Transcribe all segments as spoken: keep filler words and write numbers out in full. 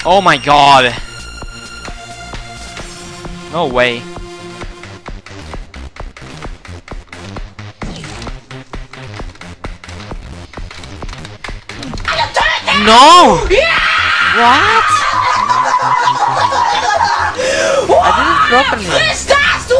Oh my god. No way. No! What? I did it properly.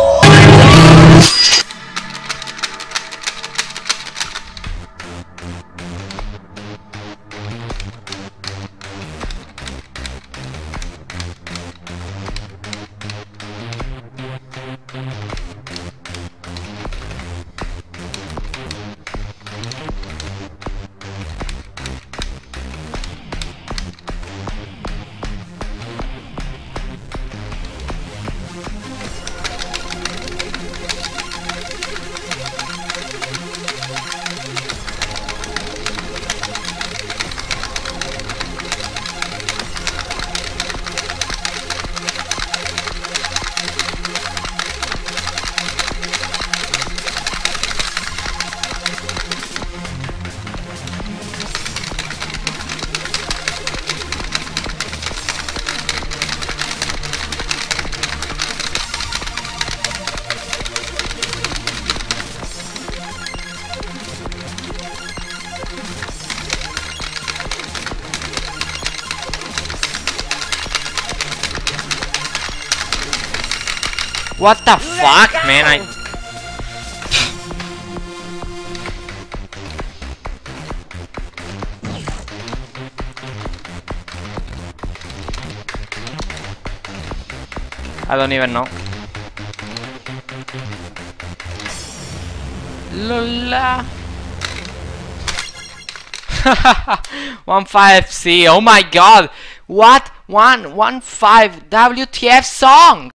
What the fuck, man? I. I don't even know. Lola. one five C. Oh my god. What? one one five W T F song?